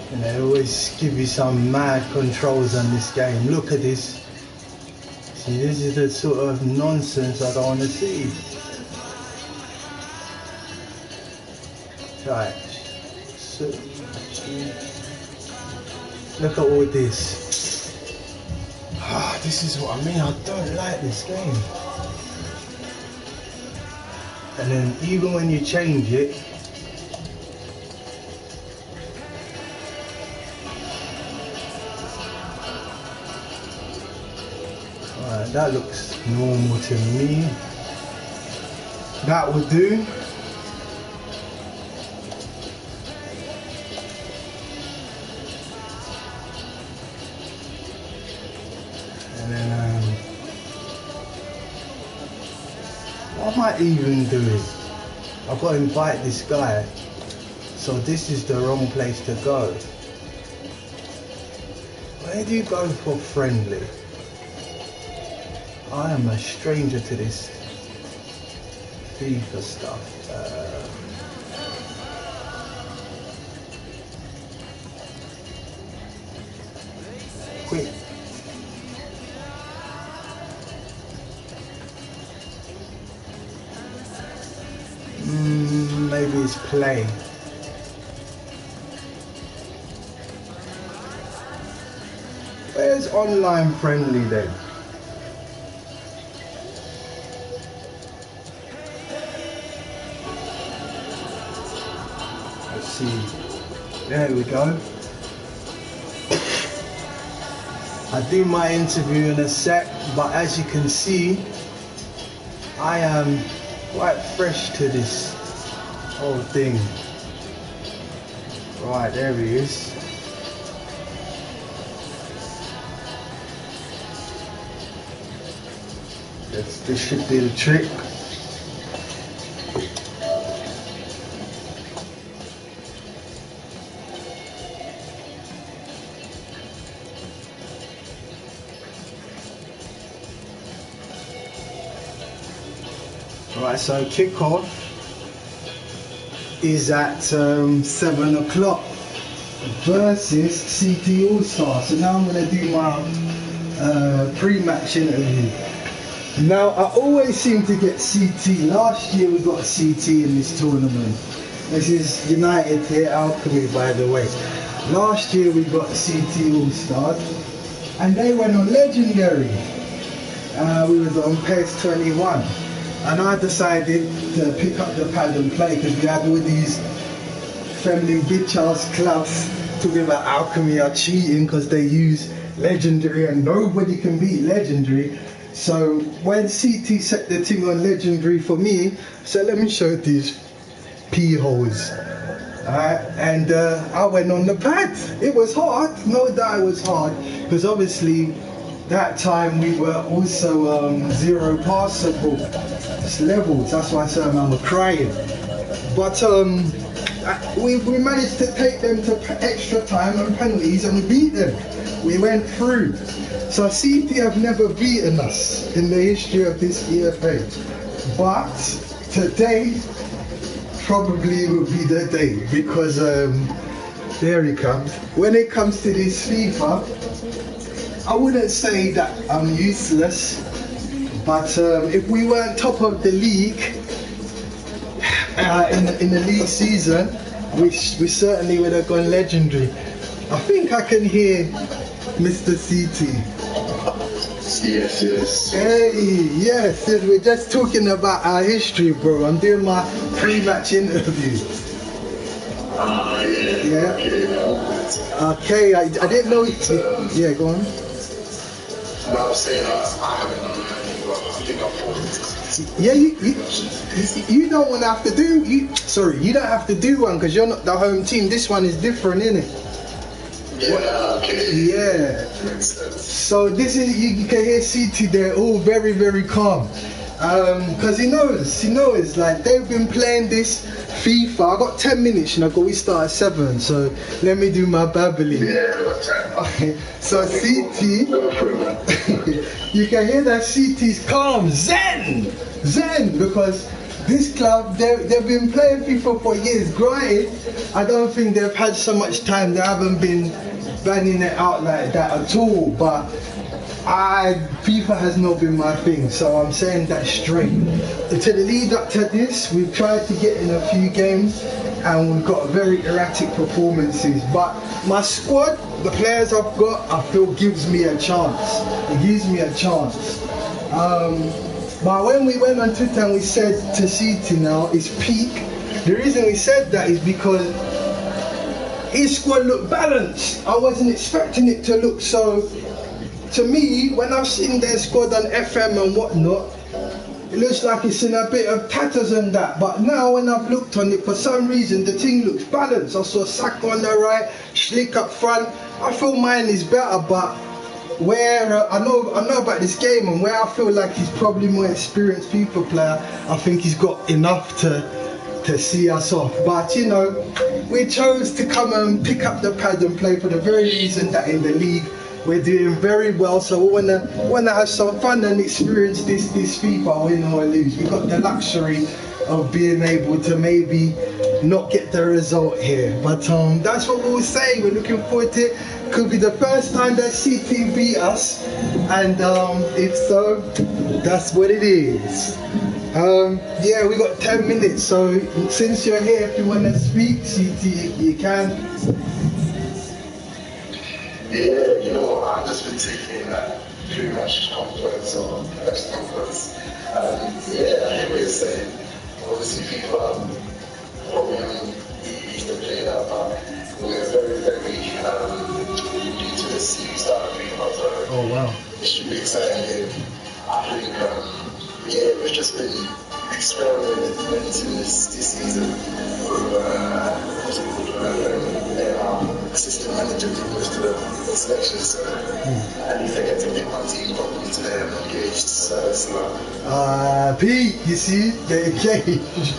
And they always give you some mad controls on this game. Look at this. See, this is the sort of nonsense I don't want to see. Right. So, look at all this. Ah, this is what I mean. I don't like this game. And then even when you change it, that looks normal to me. That would do. And then what am I even doing? I've got to invite this guy. So this is the wrong place to go. Where do you go for friendly? I am a stranger to this FIFA stuff. Quick. Maybe it's play. Where's online friendly then? See, there we go. I do my interview in a sec, but as you can see, I am quite fresh to this whole thing. Right, there he is. This should be the trick. Right, so kickoff is at 7 o'clock versus CT All-Star. So now I'm going to do my pre-match interview. Now I always seem to get CT. Last year we got a CT in this tournament. This is United here, Alchemy by the way. Last year we got CT All-Star and they went on Legendary. We was on PES 21. And I decided to pick up the pad and play because we had all these feminine bitch-ass clubs talking about Alchemy are cheating because they use Legendary and nobody can beat Legendary. So when CT set the thing on Legendary for me, so let me show these p-holes. And I went on the pad. It was hard, no doubt it was hard, because obviously that time we were also 0 passable levels. That's why some man were crying. But we managed to take them to extra time and penalties and we beat them. We went through. So CT have never beaten us in the history of this EFA. But today probably will be the day because there he comes. When it comes to this FIFA, I wouldn't say that I'm useless, but if we weren't top of the league in the league season, we certainly would have gone Legendary. I think I can hear Mr. CT. Yes. Hey, yes, we're just talking about our history, bro. I'm doing my pre-match interview. Yeah. Okay, I didn't know. Yeah, go on. No, I'm saying I haven't done anything, but I think I'm Yeah, you don't want to have to do. You don't have to do one because you're not the home team. This one is different, isn't it? Yeah, okay. Yeah. So this is, you can hear CT, they're all very, very calm. Because he knows, like they've been playing this FIFA. I got 10 minutes and we start at 7, so let me do my babbling. Yeah, got time. Okay. So CT, you can hear that CT's calm, zen, because this club, they've been playing FIFA for years. Granted, I don't think they've had so much time. They haven't been banging it out like that at all. But FIFA has not been my thing, so I'm saying that straight. To the lead up to this, we've tried to get in a few games and we've got very erratic performances. But my squad, the players I've got, I feel gives me a chance. It gives me a chance. But when we went on Twitter and we said to City now is peak, the reason we said that is because his squad looked balanced. I wasn't expecting it to look so. To me, when I've seen their squad on FM and whatnot, it looks like it's in a bit of tatters and that. But now when I've looked on it, for some reason, the team looks balanced. I saw Saka on the right, Schlick up front. I feel mine is better, but where I know about this game and where I feel like he's probably more experienced FIFA player, I think he's got enough to see us off. But you know, we chose to come and pick up the pad and play for the very reason that in the league we're doing very well, so we wanna have some fun and experience this FIFA, win or lose. We've got the luxury of being able to maybe not get the result here, but that's what we'll say. We're looking forward to it. Could be the first time that CT beat us, and if so, that's what it is. Yeah, we got 10 minutes, so since you're here, if you want to speak, CT, you can. Yeah, you know, I've just been taking that pretty much conference or press conference. Yeah, I hear what you're saying. Obviously, FIFA probably used to play that, but we're very, very new to this new style of FIFA. So oh, wow. It should be exciting. I think, yeah, we've just been experimenting this season with, what's it called, assistant manager to most of the selections, so I need to get to get my team properly today and engaged, so it's not. Pete, you see, they're engaged.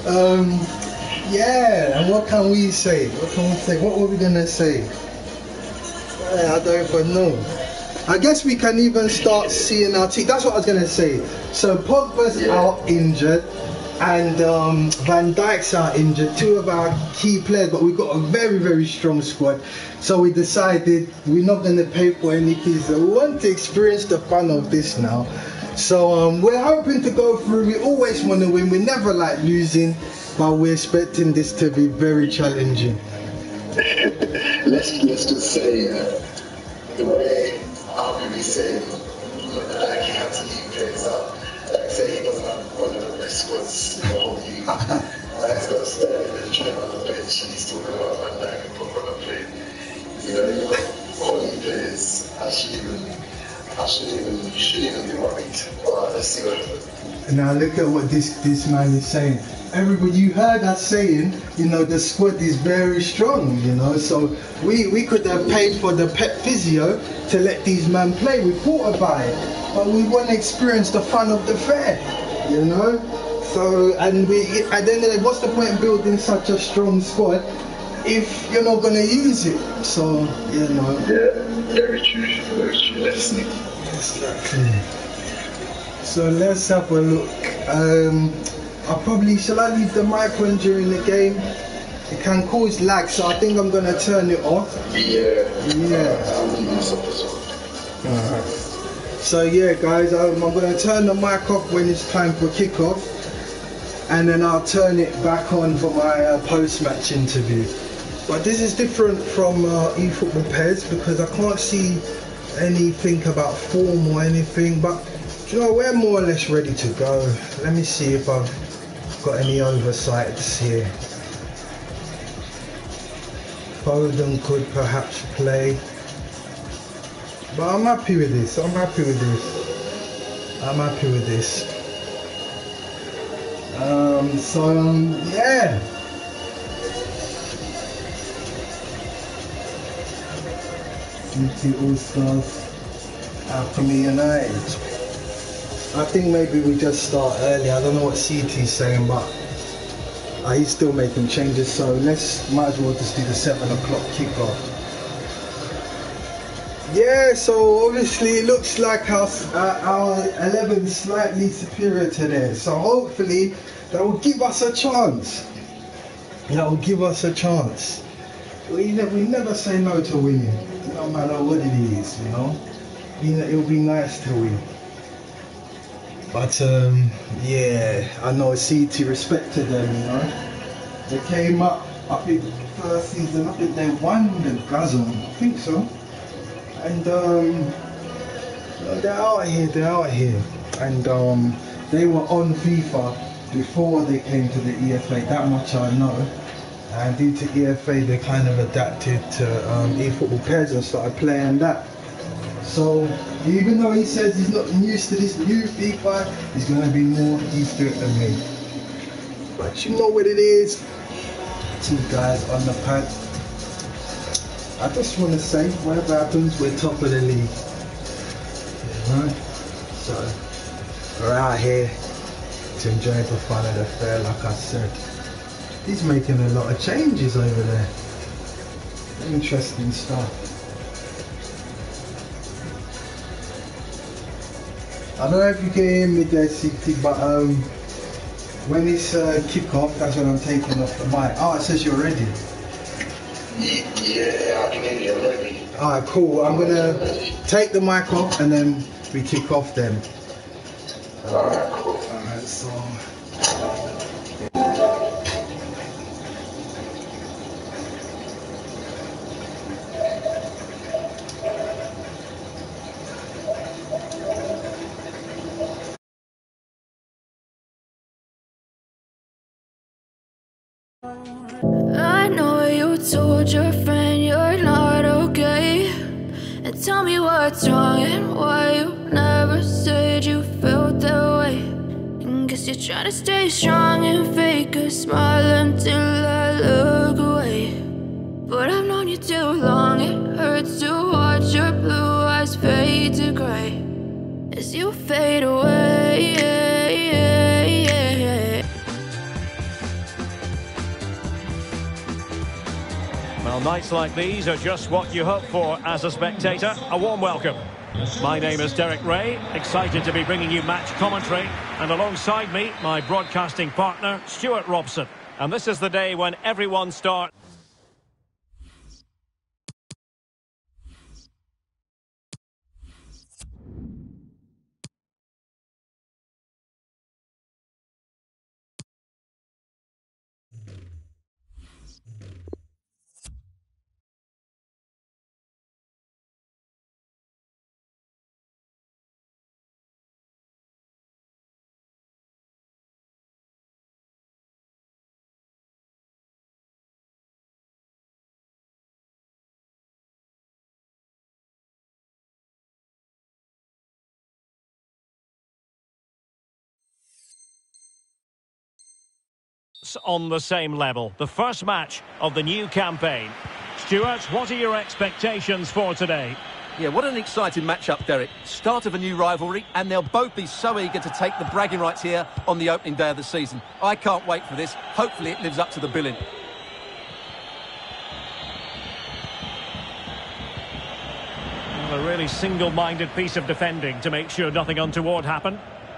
Yeah, and what can we say? What were we gonna say? I don't even know. I guess we can even start seeing our team. That's what I was gonna say. So Pogba's out injured, and Van Dijk's out injured, two of our key players, but we've got a very, very strong squad. So we decided we're not going to pay for any fees. So we want to experience the fun of this now. So we're hoping to go through. We always want to win. We never like losing, but we're expecting this to be very challenging. let's just say the way I'll be saying like he had to leave players out. Like say he doesn't have one of the best squads in the whole league. He's got to stand and train on the bench and he's talking about Van Dijk and Pogba playing. You know, you've got quality players. I shouldn't even be worried. But let's see what happens. Now look at what this man is saying. Everybody, you heard us saying, you know, the squad is very strong, you know, so we could have paid for the pet physio to let these men play. We thought about it, but we want to experience the fun of the fair, you know. So, and at the end of the day, what's the point in building such a strong squad if you're not going to use it? So, you know. Yeah, very true. Let's see. Exactly. So let's have a look. Shall I leave the mic on during the game? It can cause lag, so I think I'm going to turn it off. Yeah. Alright. So yeah, guys, I'm going to turn the mic off when it's time for kickoff, and then I'll turn it back on for my post-match interview. But this is different from eFootball Pez because I can't see anything about form or anything, but you know, we're more or less ready to go. Let me see if I've got any oversights here. Foden could perhaps play, but I'm happy with this. Yeah. GT All Stars after me United. I think maybe we just start early. I don't know what CT's saying, but he's still making changes, so might as well just do the 7 o'clock kickoff. Yeah, so obviously it looks like our 11 is slightly superior to theirs. So hopefully that will give us a chance. That will give us a chance. We never say no to winning, no matter what it is, you know. It'll be nice to win. But yeah, I know CT respected them, you know. They came up, I think first season, I think they won the Gazon, I think so. And they're out here. And they were on FIFA before they came to the EFA, that much I know. And due to EFA, they kind of adapted to eFootball Pairs and started playing that. So even though he says he's not used to this new FIFA, he's going to be more used to it than me. But you know what it is. Two guys on the pad. I just want to say, whatever happens, we're top of the league. Right? So we're out here to enjoy the fun of the fair, like I said. He's making a lot of changes over there. Interesting stuff. I don't know if you can hear me there, CT, but when it's kick off, that's when I'm taking off the mic. Oh, it says you're ready. Yeah, I can hear you already. Alright, cool. I'm gonna take the mic off and then we kick off then. Alright, cool. Alright, so. I know you told your friend you're not okay, and tell me what's wrong and why you never said you felt that way. And guess you're trying to stay strong and fake a smile until I look away. But I've known you too long, it hurts to watch your blue eyes fade to gray as you fade away. Well, nights like these are just what you hope for as a spectator. A warm welcome. My name is Derek Ray, excited to be bringing you match commentary, and alongside me, my broadcasting partner, Stuart Robson. And this is the day when everyone starts. On the same level, the first match of the new campaign. Stuart, what are your expectations for today? Yeah, what an exciting match-up, Derek. Start of a new rivalry, and they'll both be so eager to take the bragging rights here on the opening day of the season. I can't wait for this. Hopefully it lives up to the billing. Well, a really single-minded piece of defending to make sure nothing untoward happened.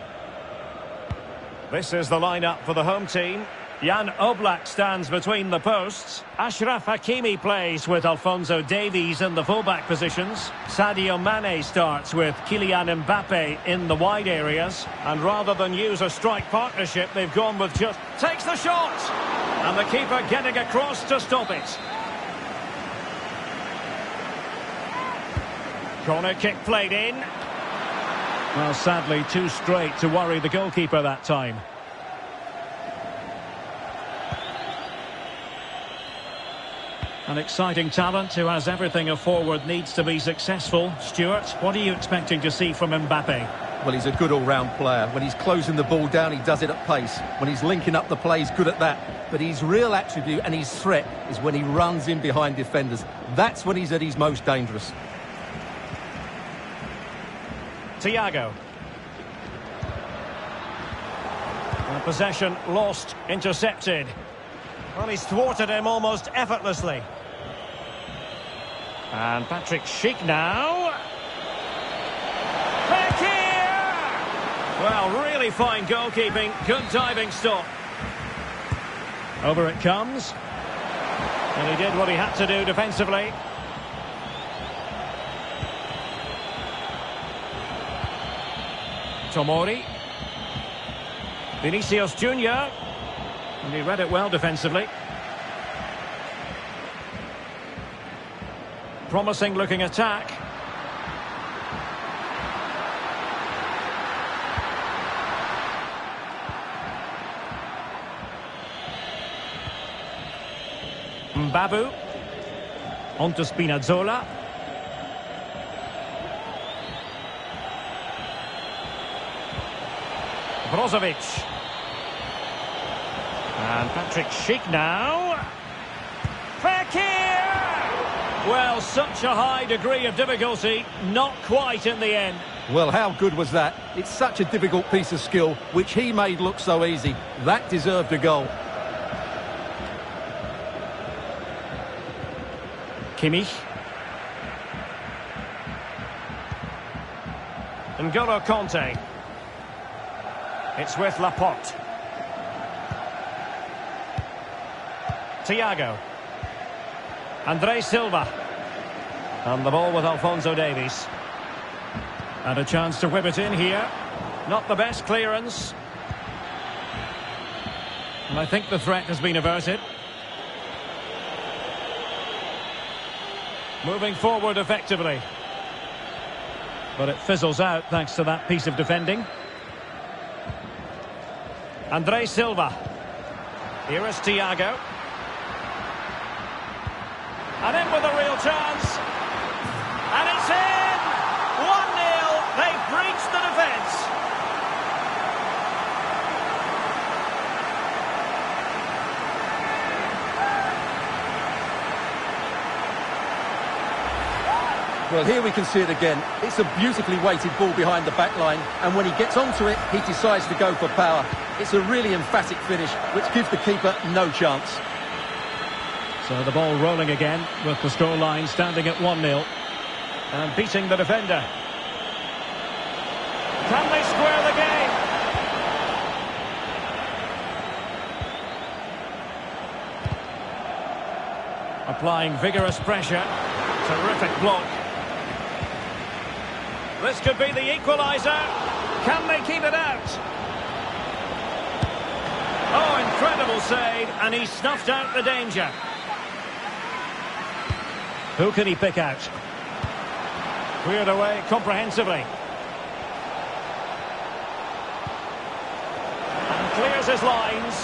This is the lineup for the home team. Jan Oblak stands between the posts. Ashraf Hakimi plays with Alphonso Davies in the fullback positions. Sadio Mane starts with Kylian Mbappe in the wide areas. And rather than use a strike partnership, they've gone with just... Takes the shot! And the keeper getting across to stop it. Corner kick played in. Well, sadly, too straight to worry the goalkeeper that time. An exciting talent who has everything a forward needs to be successful. Stuart, what are you expecting to see from Mbappe? Well, he's a good all-round player. When he's closing the ball down, he does it at pace. When he's linking up the play, he's good at that. But his real attribute and his threat is when he runs in behind defenders. That's when he's at his most dangerous. Thiago. And possession lost, intercepted. Well, he's thwarted him almost effortlessly. And Patrick Schick now. Fekir! Well, really fine goalkeeping, good diving stop. Over it comes. And he did what he had to do defensively. Tomori. Vinicius Junior. And he read it well defensively. Promising looking attack. Mbabu. On to Spinazzola. Brozovic. And Patrick Schick now. Fekir! Well, such a high degree of difficulty, not quite in the end. Well, how good was that? It's such a difficult piece of skill, which he made look so easy. That deserved a goal. Kimmich. N'Golo Kanté. It's with Laporte. Thiago. Andre Silva. And the ball with Alphonso Davies. And a chance to whip it in here. Not the best clearance. And I think the threat has been averted. Moving forward effectively. But it fizzles out thanks to that piece of defending. Andre Silva. Here is Thiago. And in with a real chance. And it's in! 1-0. They've breached the defence. Well, here we can see it again. It's a beautifully weighted ball behind the back line, and when he gets onto it, he decides to go for power. It's a really emphatic finish, which gives the keeper no chance. So the ball rolling again with the scoreline standing at 1-0 and beating the defender. Can they square the game? Applying vigorous pressure. Terrific block. This could be the equaliser. Can they keep it out? Oh, incredible save, and he snuffed out the danger. Who can he pick out? Cleared away comprehensively. And clears his lines.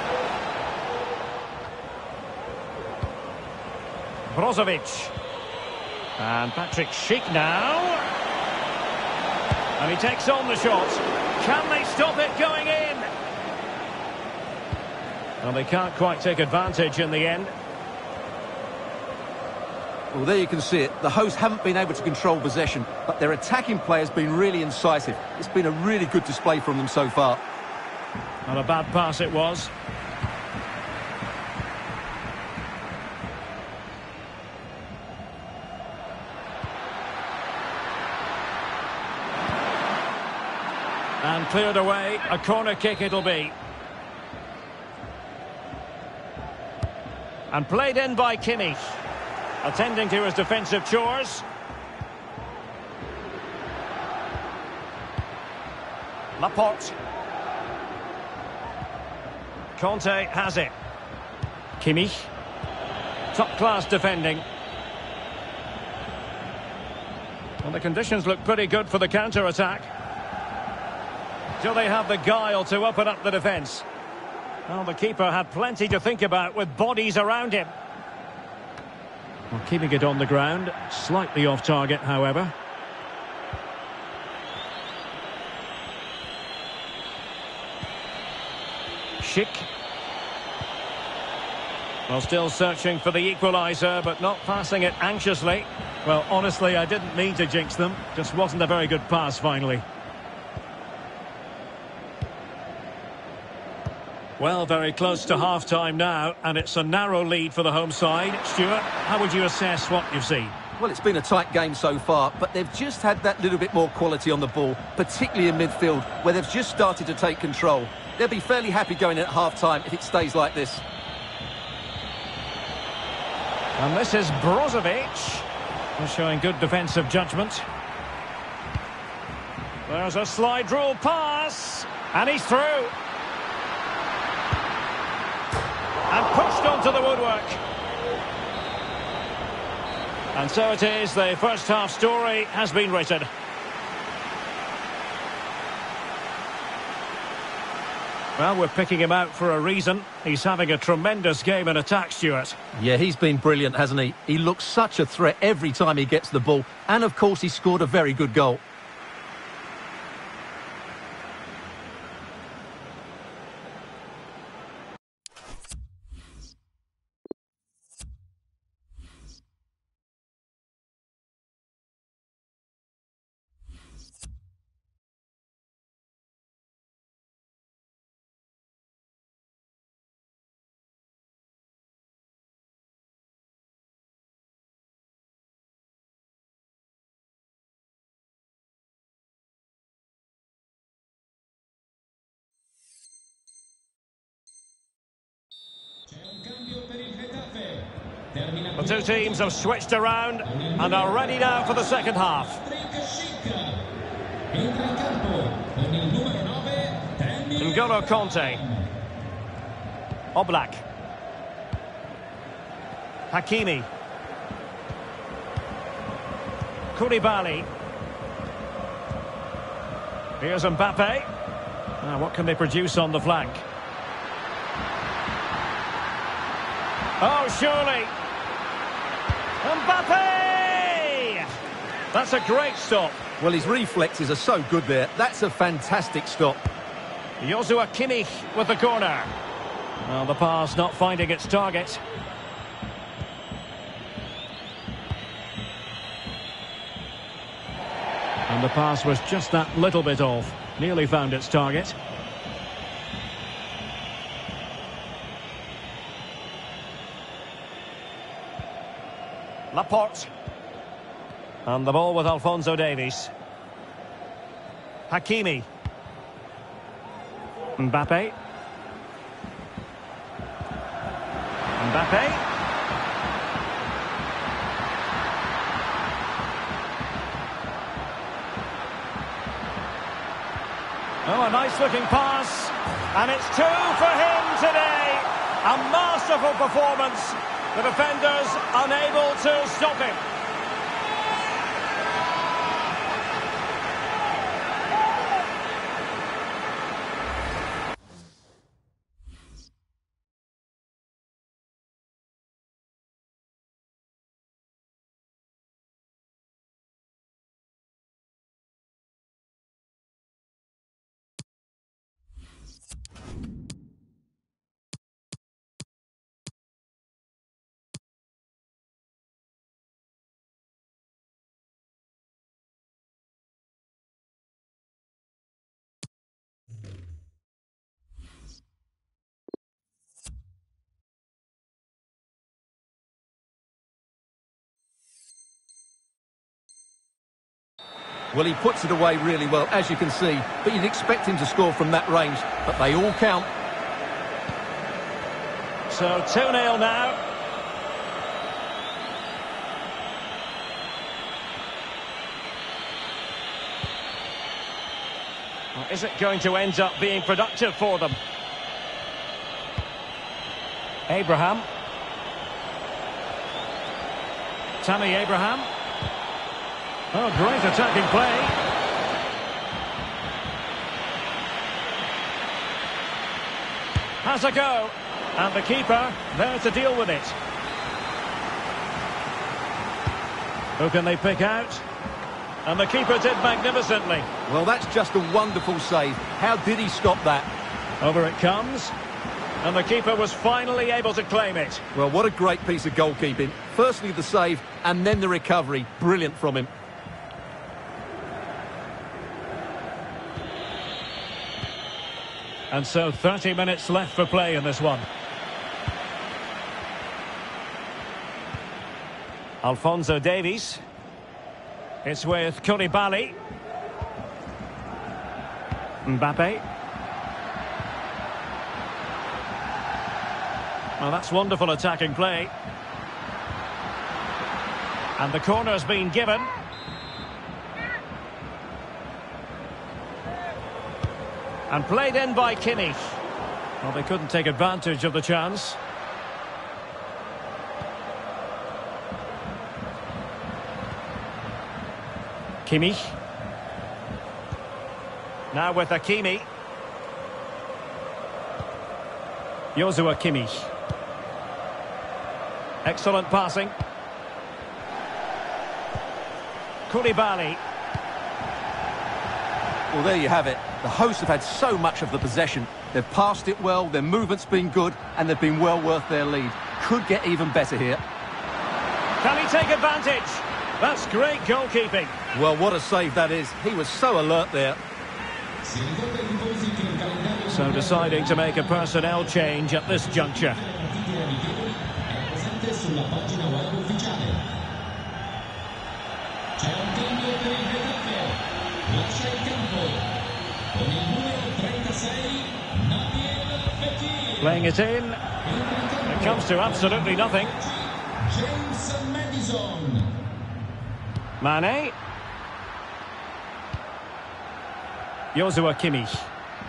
Brozovic. And Patrick Schick now. And he takes on the shot. Can they stop it going in? Well, they can't quite take advantage in the end. Well, there you can see it. The hosts haven't been able to control possession, but their attacking play has been really incisive. It's been a really good display from them so far. Not a bad pass it was. And cleared away. A corner kick it'll be. And played in by Kimmich. Attending to his defensive chores. Laporte. Kanté has it. Kimmich. Top-class defending. Well, the conditions look pretty good for the counter-attack. Do they have the guile to open up the defence? Well, the keeper had plenty to think about with bodies around him. Well, keeping it on the ground, slightly off target, however. Schick. Well, still searching for the equaliser, but not passing it anxiously. Well, honestly, I didn't mean to jinx them. Just wasn't a very good pass, finally. Well, very close to half-time now, and it's a narrow lead for the home side. Stuart, how would you assess what you've seen? Well, it's been a tight game so far, but they've just had that little bit more quality on the ball, particularly in midfield, where they've just started to take control. They'll be fairly happy going in at half-time if it stays like this. And this is Brozovic. He's showing good defensive judgment. There's a slide rule pass. And he's through. And pushed onto the woodwork. And so it is, the first half story has been written. Well, we're picking him out for a reason. He's having a tremendous game in attack, Stuart. Yeah, he's been brilliant, hasn't he? He looks such a threat every time he gets the ball. And, of course, he scored a very good goal. The two teams have switched around and are ready now for the second half. N'Golo Kanté. Oblak. Hakimi. Koulibaly. Here's Mbappe. Now, what can they produce on the flank? Oh, surely. Mbappe! That's a great stop. Well, his reflexes are so good there. That's a fantastic stop. Joshua Kimmich with the corner. Well, the pass not finding its target. And the pass was just that little bit off. Nearly found its target. Laporte. And the ball with Alphonso Davies. Hakimi. Mbappe. Mbappe. Oh, a nice looking pass. And it's 2 for him today. A masterful performance. The defenders unable to stop him. Well, he puts it away really well, as you can see. But you'd expect him to score from that range. But they all count. So 2-0 now. Well, is it going to end up being productive for them? Abraham. Tammy Abraham. Oh, great attacking play. Has a go. And the keeper there to deal with it. Who can they pick out? And the keeper did magnificently. Well, that's just a wonderful save. How did he stop that? Over it comes. And the keeper was finally able to claim it. Well, what a great piece of goalkeeping. Firstly, the save, and then the recovery. Brilliant from him. And so 30 minutes left for play in this one. Alphonso Davies. It's with Koulibaly. Mbappe. Well, that's wonderful attacking play. And the corner's been given. And played in by Kimmich. Well, they couldn't take advantage of the chance. Kimmich. Now with Hakimi. Joshua Kimmich. Excellent passing. Koulibaly. Well, there you have it. The hosts have had so much of the possession. They've passed it well, their movement's been good, and they've been well worth their lead. Could get even better here. Can he take advantage? That's great goalkeeping. Well, what a save that is. He was so alert there. So deciding to make a personnel change at this juncture. Playing it in. It comes to absolutely nothing. Mane. Joshua Kimmich.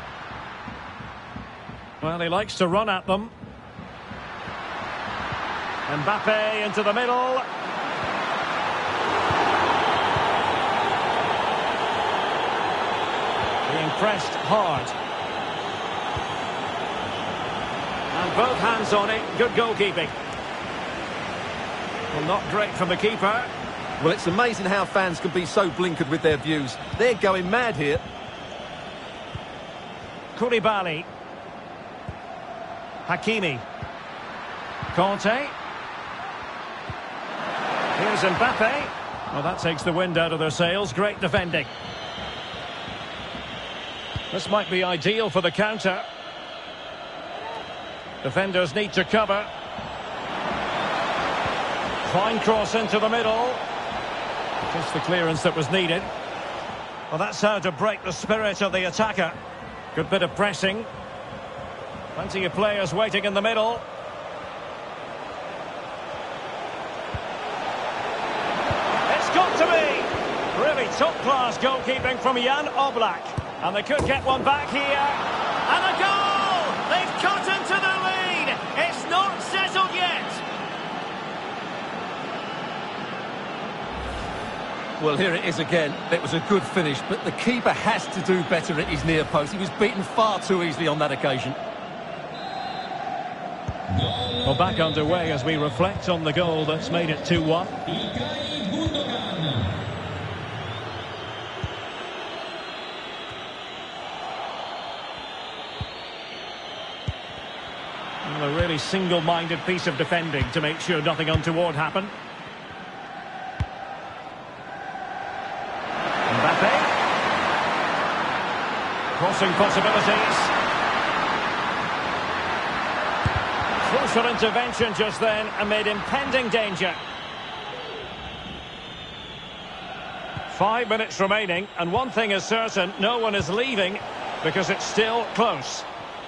Well, he likes to run at them. Mbappe into the middle. Being pressed hard. And both hands on it. Good goalkeeping. Well, not great from the keeper. Well, it's amazing how fans can be so blinkered with their views. They're going mad here. Koulibaly. Hakimi. Conte. Here's Mbappe. Well, that takes the wind out of their sails. Great defending. This might be ideal for the counter. Defenders need to cover. Fine cross into the middle. Just the clearance that was needed. Well, that's how to break the spirit of the attacker. Good bit of pressing. Plenty of players waiting in the middle. It's got to be! Really top-class goalkeeping from Jan Oblak. And they could get one back here. And a goal! They've cut into the lead! It's not settled yet! Well, here it is again. It was a good finish, but the keeper has to do better at his near post. He was beaten far too easily on that occasion. Well, back underway as we reflect on the goal that's made it 2-1. Well, a really single-minded piece of defending to make sure nothing untoward happened. Mbappe. Crossing possibilities. Crucial intervention just then amid impending danger. 5 minutes remaining, and one thing is certain, no one is leaving because it's still close.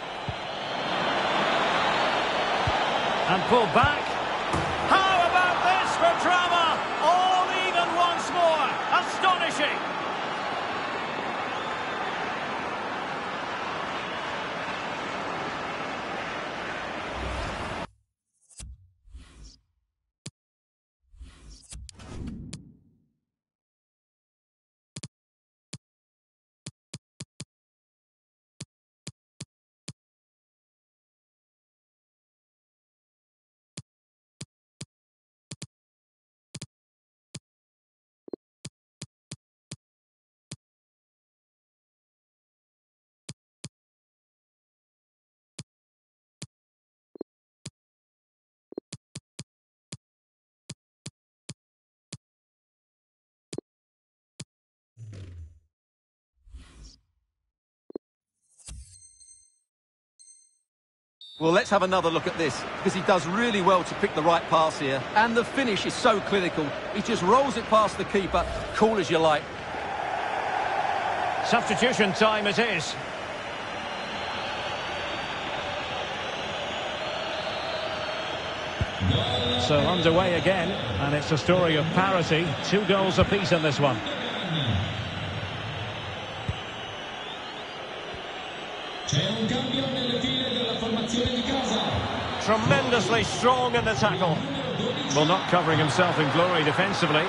And pulled back. How about this for drama? All even once more. Astonishing. Well, let's have another look at this, because he does really well to pick the right pass here. And the finish is so clinical. He just rolls it past the keeper, cool as you like. Substitution time it is. So underway again, and it's a story of parity. 2 goals apiece in this one. Tremendously strong in the tackle. Well, not covering himself in glory defensively.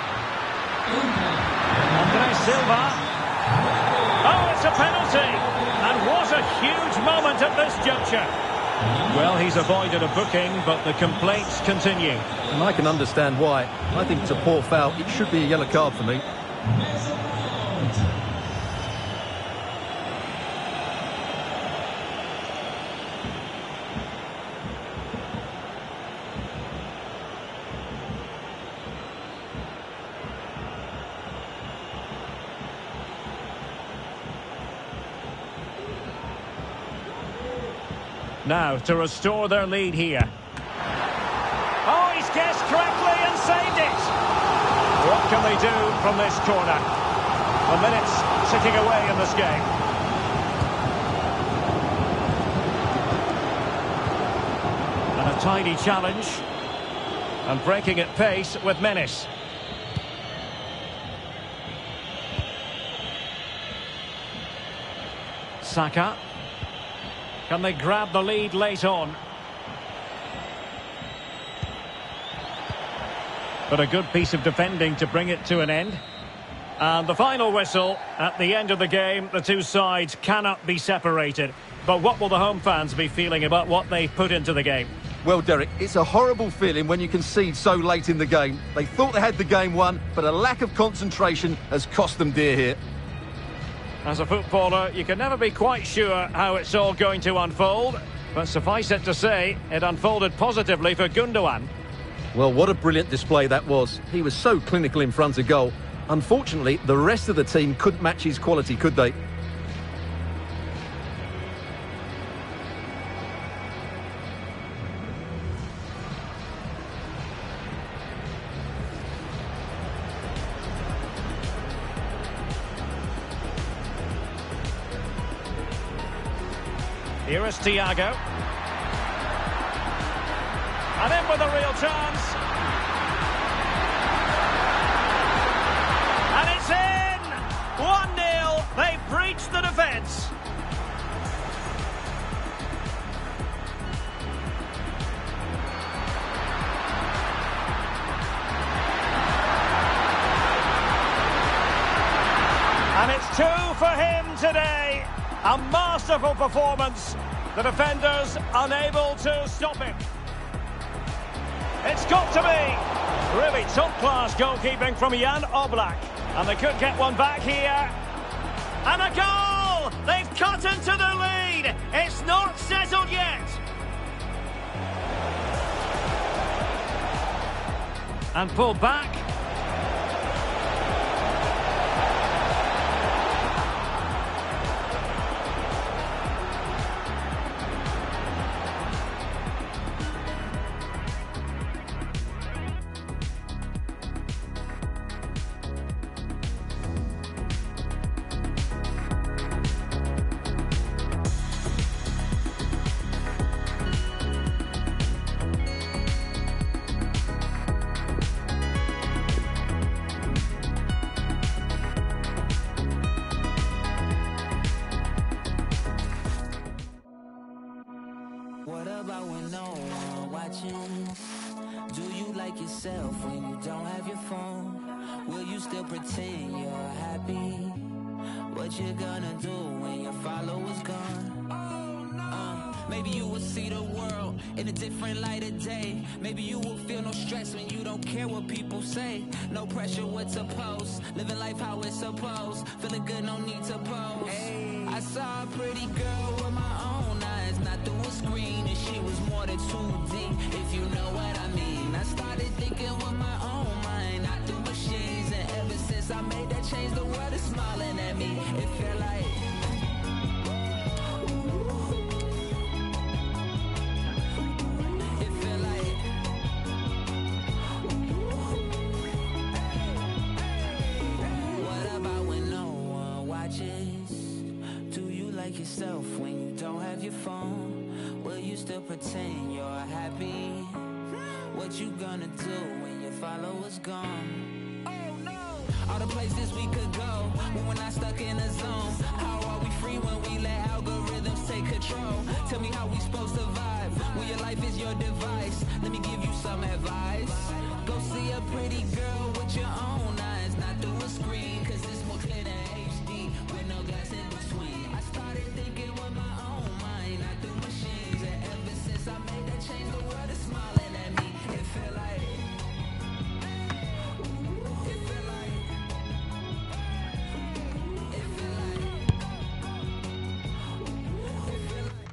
Andres Silva. Oh, it's a penalty! And what a huge moment at this juncture. Well, he's avoided a booking, but the complaints continue. And I can understand why. I think it's a poor foul. It should be a yellow card for me. Now, to restore their lead here. Oh, he's guessed correctly and saved it! What can they do from this corner? The minutes ticking away in this game. And a tidy challenge. And breaking at pace with menace. Saka. Can they grab the lead late on? But a good piece of defending to bring it to an end. And the final whistle at the end of the game. The two sides cannot be separated. But what will the home fans be feeling about what they've put into the game? Well, Derek, it's a horrible feeling when you concede so late in the game. They thought they had the game won, but a lack of concentration has cost them dear here. As a footballer, you can never be quite sure how it's all going to unfold. But suffice it to say, it unfolded positively for Gundogan. Well, what a brilliant display that was. He was so clinical in front of goal. Unfortunately, the rest of the team couldn't match his quality, could they? Here is Thiago. And in with a real chance. And it's in! 1-0. They've breached the defence. And it's 2 for him today. A masterful performance. The defenders unable to stop him. It's got to be really top-class goalkeeping from Jan Oblak. And they could get one back here. And a goal! They've cut into the lead. It's not settled yet. And pulled back. What about when no one watching? Do you like yourself when you don't have your phone? Will you still pretend you're happy? What you gonna do when your followers gone? Maybe you will see the world in a different light of day. Maybe you will feel no stress when you don't care what people say. No pressure what to post, living life how it's supposed. Feeling good, no need to pose. I saw a pretty girl with my own eyes, not through a screen, and she was more than 2D, if you know what I mean. I started thinking with my own mind, not through machines, and ever since I made that change, the world is smiling at me. It felt like yourself when you don't have your phone. Will you still pretend you're happy? What you gonna do when your followers gone? Oh no! All the places we could go when we're not stuck in a zone. How are we free when we let algorithms take control? Tell me how we supposed to vibe when your life is your device. Let me give you some advice. Go see a pretty girl with your own eyes, not through a screen, cause it's more clear than HD with no glass in between. I started thinking with my own mind, not through machines. And ever since I made that change, the world is smiling at me. It feel like, it feel like, it feel like, it feel like.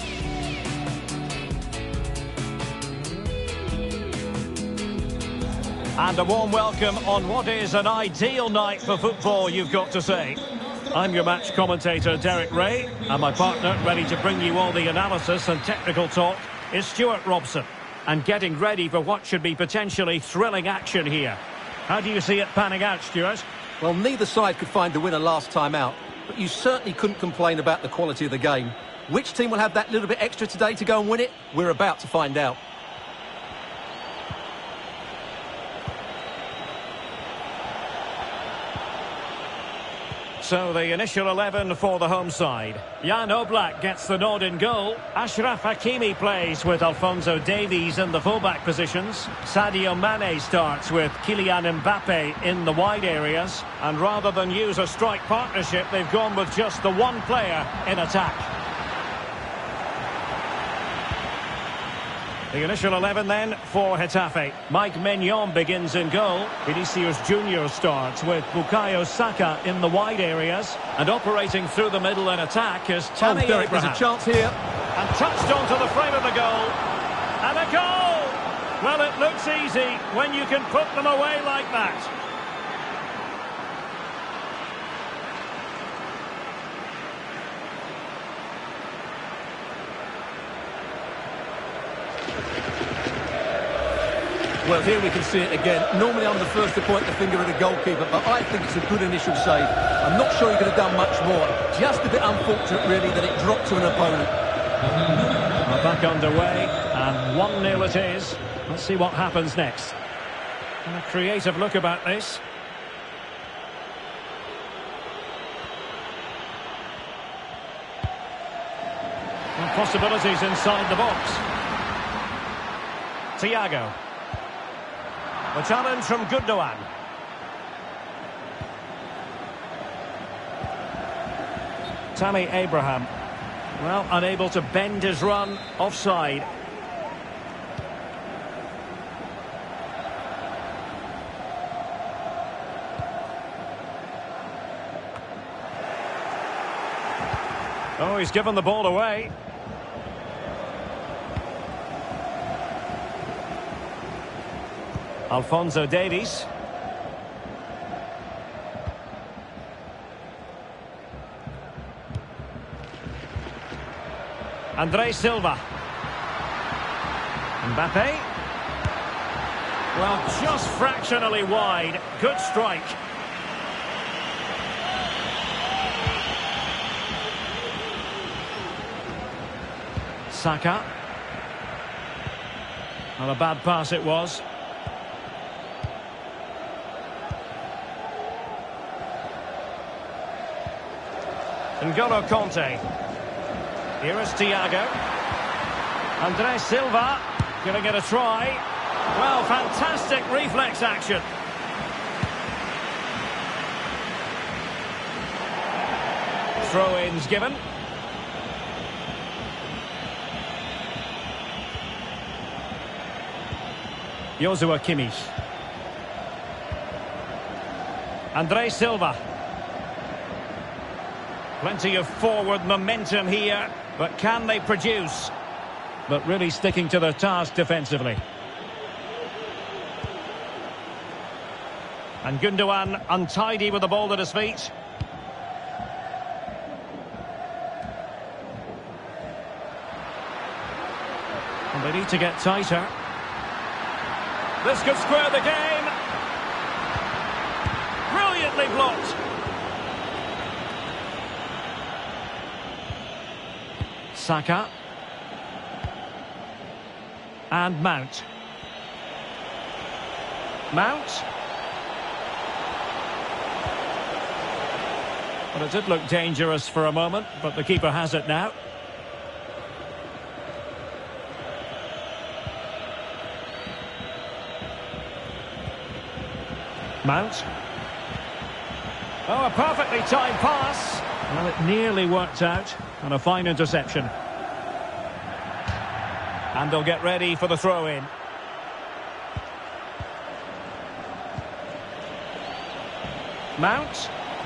And a warm welcome on what is an ideal night for football, you've got to say. I'm your match commentator, Derek Ray, and my partner, ready to bring you all the analysis and technical talk, is Stuart Robson. And getting ready for what should be potentially thrilling action here. How do you see it panning out, Stuart? Well, neither side could find the winner last time out, but you certainly couldn't complain about the quality of the game. Which team will have that little bit extra today to go and win it? We're about to find out. So the initial 11 for the home side. Jan Oblak gets the nod in goal. Achraf Hakimi plays with Alphonso Davies in the fullback positions. Sadio Mane starts with Kylian Mbappe in the wide areas. And rather than use a strike partnership, they've gone with just the one player in attack. The initial 11 then for Getafe. Mike Maignan begins in goal. Vinicius Junior starts with Bukayo Saka in the wide areas. And operating through the middle in attack is Tammy Derek, Abraham. there's a chance here. And touched onto the frame of the goal. And a goal! Well, it looks easy when you can put them away like that. Well, here we can see it again. Normally I'm the first to point the finger at a goalkeeper, but I think it's a good initial save. I'm not sure he could have done much more. Just a bit unfortunate, really, that it dropped to an opponent. Well, back underway, and 1-0 it is. Let's see what happens next. And a creative look about this. And possibilities inside the box. Thiago. The challenge from Gundogan. Tammy Abraham. Well, unable to bend his run. Offside. Oh, he's given the ball away. Alphonso Davies. Andre Silva. Mbappe. Well, just fractionally wide. Good strike. Saka. Well, a bad pass it was. N'Golo Kanté. Here is Thiago. Andre Silva going to get a try. Well, fantastic reflex action. Throw-ins given. Joshua Kimmich. Andre Silva. Plenty of forward momentum here, but can they produce? But really sticking to their task defensively. And Gundogan untidy with the ball at his feet. And they need to get tighter. This could square the game. Brilliantly blocked. Saka. And Mount. Mount. Well, it did look dangerous for a moment, but the keeper has it now. Mount. Oh, a perfectly timed pass. Well, it nearly worked out, and a fine interception. And they'll get ready for the throw-in. Mount.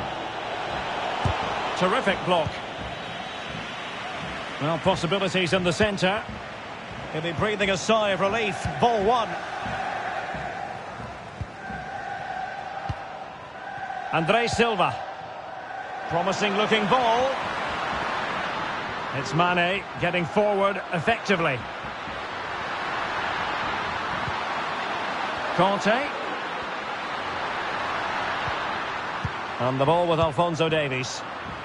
Terrific block. Well, possibilities in the centre. He'll be breathing a sigh of relief. Ball one. Andre Silva. Promising looking ball. It's Mane getting forward effectively. Conte. And the ball with Alphonso Davies.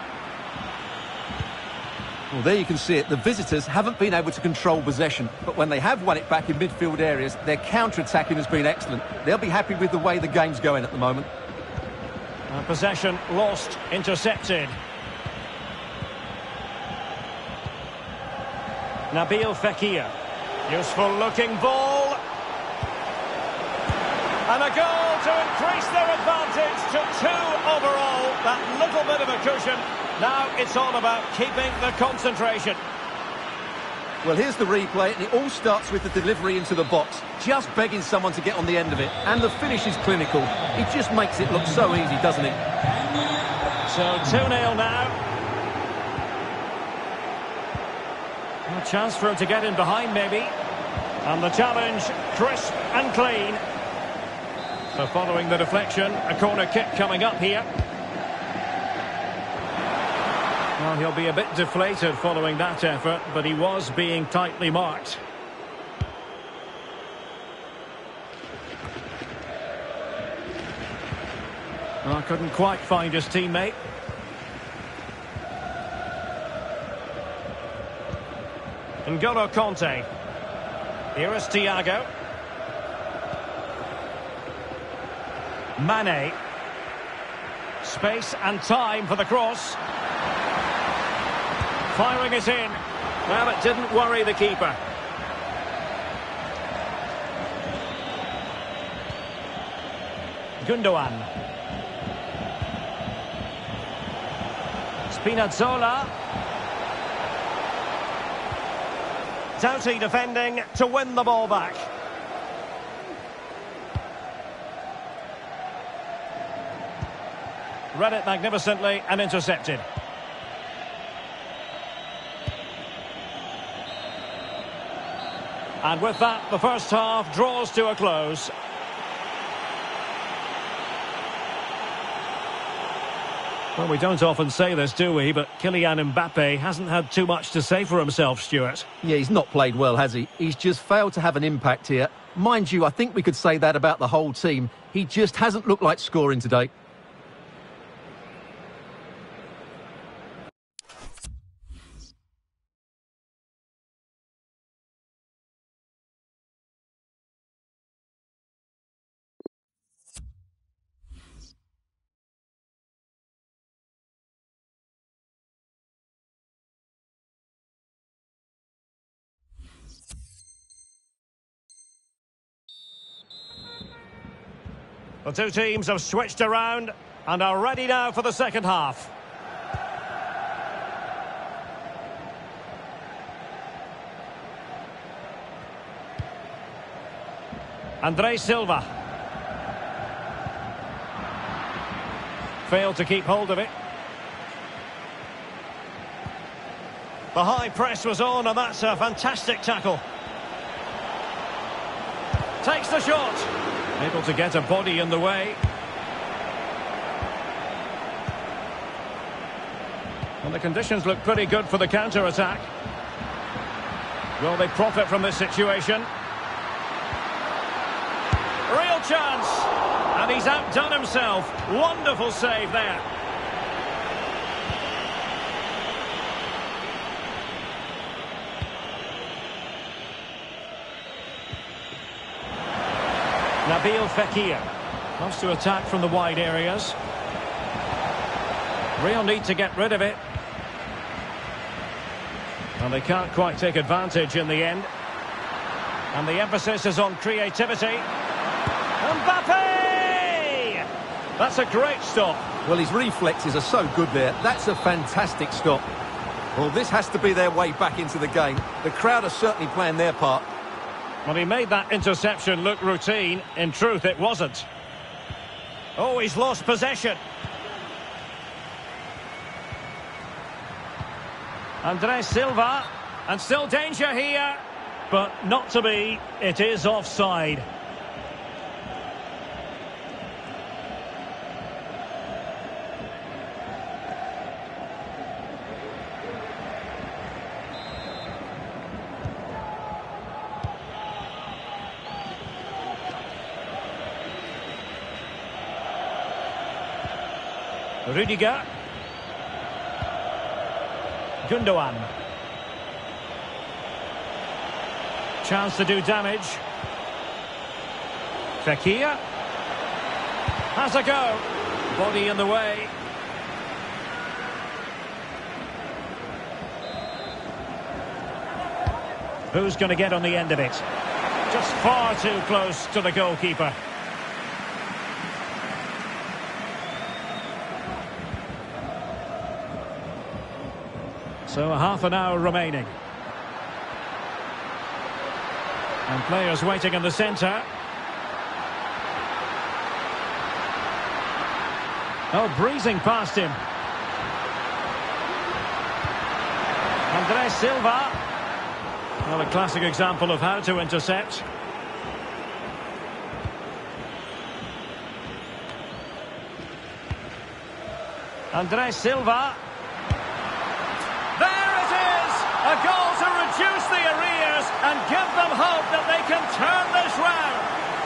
Well, there you can see it. The visitors haven't been able to control possession, but when they have won it back in midfield areas, their counter-attacking has been excellent. They'll be happy with the way the game's going at the moment. Possession lost, intercepted. Nabil Fekir. Useful looking ball. And a goal to increase their advantage to 2 overall. That little bit of a cushion. Now it's all about keeping the concentration. Well, here's the replay, and it all starts with the delivery into the box. Just begging someone to get on the end of it. And the finish is clinical. He just makes it look so easy, doesn't he? So 2-0 now. A chance for him to get in behind, maybe. And the challenge, crisp and clean. So following the deflection, a corner kick coming up here. Well, he'll be a bit deflated following that effort, but he was being tightly marked. Well, couldn't quite find his teammate. N'Golo Conte. Here is Thiago. Mane. Space and time for the cross. Firing it in. Well, it didn't worry the keeper. Gundogan. Spinazzola. Doughty defending to win the ball back. Read it magnificently and intercepted. And with that, the first half draws to a close. Well, we don't often say this, do we? But Kylian Mbappe hasn't had too much to say for himself, Stuart. Yeah, he's not played well, has he? He's just failed to have an impact here. Mind you, I think we could say that about the whole team. He just hasn't looked like scoring today. The two teams have switched around and are ready now for the second half. Andre Silva. Failed to keep hold of it. The high press was on, and that's a fantastic tackle. Takes the shot. Able to get a body in the way. And the conditions look pretty good for the counter-attack. Will they profit from this situation? Real chance! And he's outdone himself. Wonderful save there. Nabil Fekir wants to attack from the wide areas. Real need to get rid of it. And they can't quite take advantage in the end. And the emphasis is on creativity. Mbappe! That's a great stop. Well, his reflexes are so good there. That's a fantastic stop. Well, this has to be their way back into the game. The crowd are certainly playing their part. Well, he made that interception look routine. In truth, it wasn't. Oh, he's lost possession. Andres Silva. And still danger here. But not to be. It is offside. Rudiger. Gundogan. Chance to do damage. Fekir. Has a go. Body in the way. Who's going to get on the end of it? Just far too close to the goalkeeper. So half an hour remaining. And players waiting in the centre. Oh, breezing past him. Andres Silva. Well, a classic example of how to intercept. Andres Silva. There it is! A goal to reduce the arrears and give them hope that they can turn this round.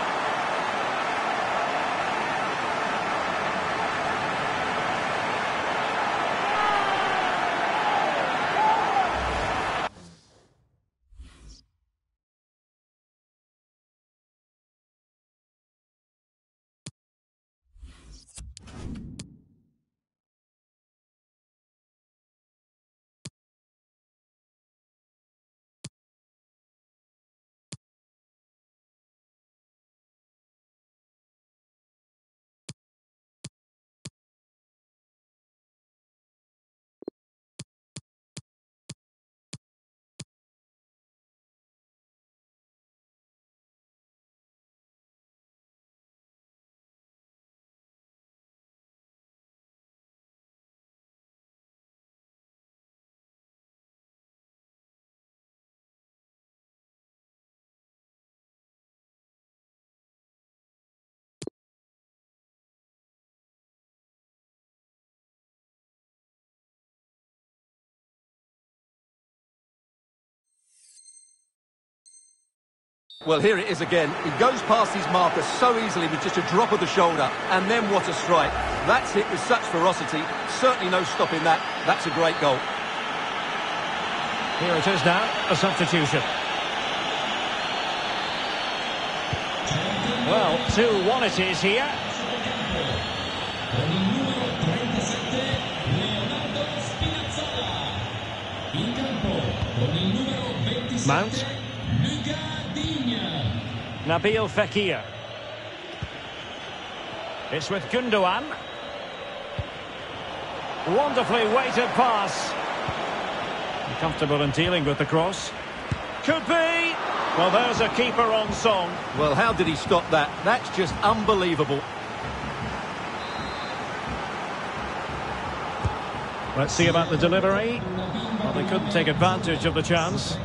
Well, here it is again. He goes past his marker so easily with just a drop of the shoulder. And then what a strike. That's hit with such ferocity. Certainly no stopping that. That's a great goal. Here it is now, a substitution. Well, 2-1 it is here. Mount. Nabil Fekir. It's with Gundogan. Wonderfully weighted pass. Comfortable in dealing with the cross. Could be. Well, there's a keeper on song. Well, how did he stop that? That's just unbelievable. Let's see about the delivery. Well, they couldn't take advantage of the chance.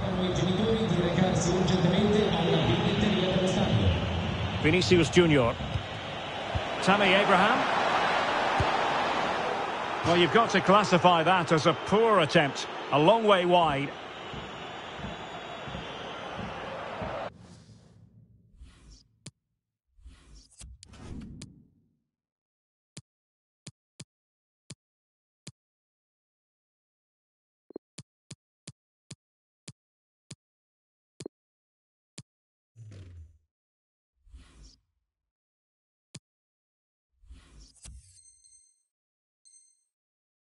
Vinicius Junior. Tammy Abraham. Well, you've got to classify that as a poor attempt. A long way wide.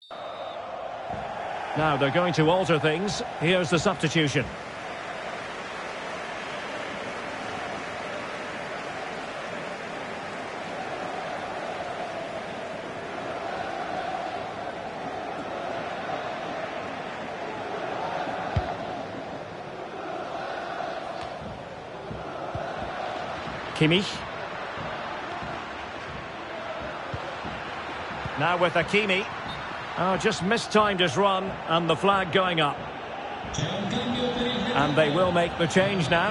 Now they're going to alter things. Here's the substitution. Kimmich. Now with Hakimi. Oh, just mistimed his run, and the flag going up. And they will make the change now.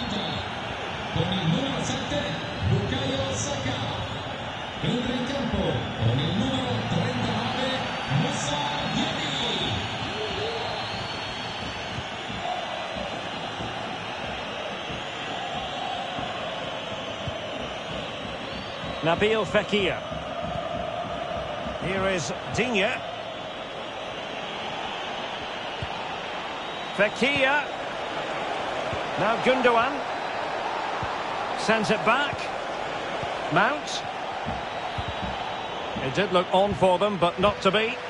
Nabil Fekir. Here is Digne. Fekir. Now Gundogan. Sends it back. Mount. It did look on for them, but not to be.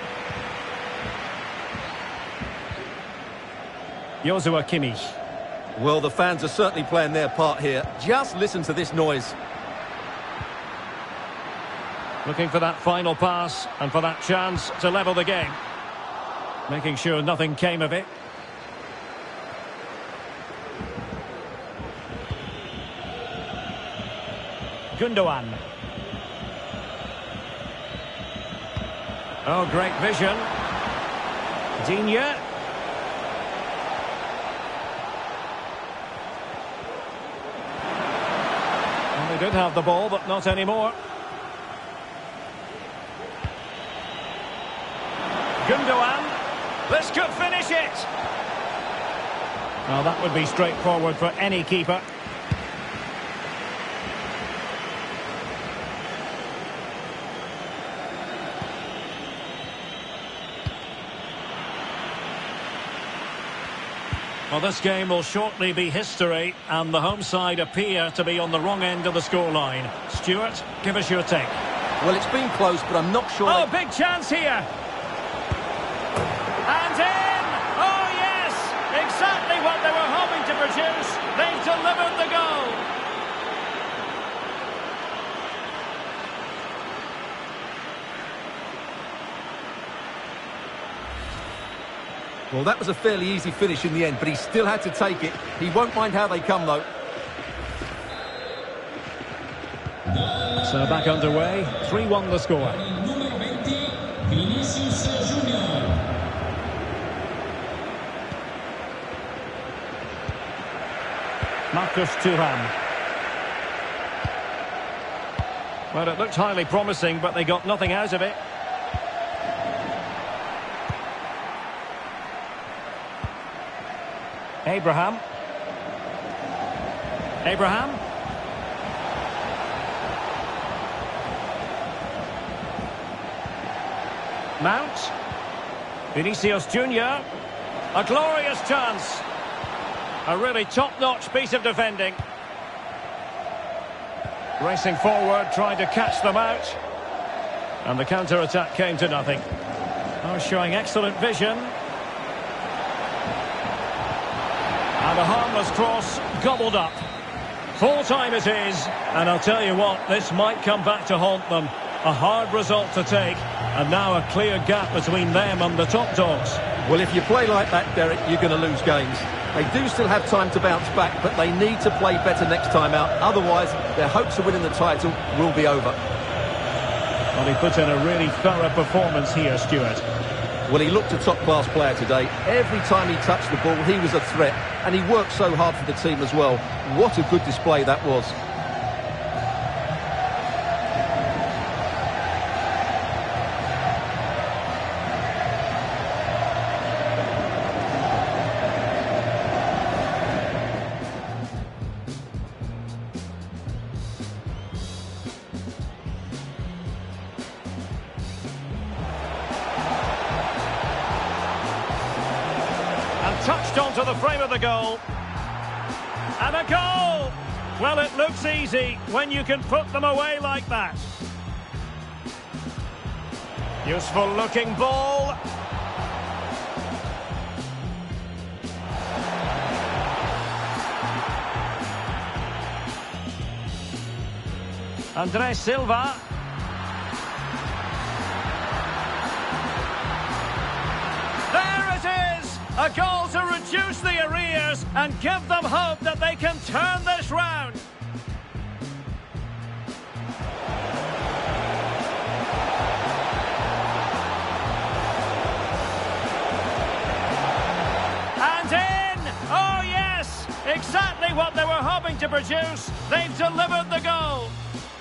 Joshua Kimmich. Well, the fans are certainly playing their part here. Just listen to this noise. Looking for that final pass and for that chance to level the game. Making sure nothing came of it. Gundogan. Oh, great vision. Digne. And they did have the ball, but not anymore. Gundogan, this could finish it. Well, that would be straightforward for any keeper. Well, this game will shortly be history, and the home side appear to be on the wrong end of the scoreline. Stuart, give us your take. Well, it's been close, but I'm not sure... Oh, big chance here! And in! Oh, yes! Exactly what they were hoping to produce. They've delivered the goal. Well, that was a fairly easy finish in the end, but he still had to take it. He won't mind how they come, though. So back underway. 3-1 the score. Marcus Thuram. Well, it looked highly promising, but they got nothing out of it. Abraham. Mount. Vinicius Junior. A glorious chance. A really top-notch piece of defending. Racing forward, trying to catch them out. And the counter-attack came to nothing. Oh, showing excellent vision. And a harmless cross, gobbled up. Full time it is, and I'll tell you what, this might come back to haunt them. A hard result to take, and now a clear gap between them and the top dogs. Well, if you play like that, Derek, you're going to lose games. They do still have time to bounce back, but they need to play better next time out. Otherwise, their hopes of winning the title will be over. Well, he put in a really thorough performance here, Stuart. Well, he looked a top-class player today. Every time he touched the ball, he was a threat. And he worked so hard for the team as well. What a good display that was. Touched onto the frame of the goal. And a goal! Well, it looks easy when you can put them away like that. Useful looking ball. Andres Silva. There it is! A goal to reduce the arrears and give them hope that they can turn this round. And in! Oh yes! Exactly what they were hoping to produce. They've delivered the goal.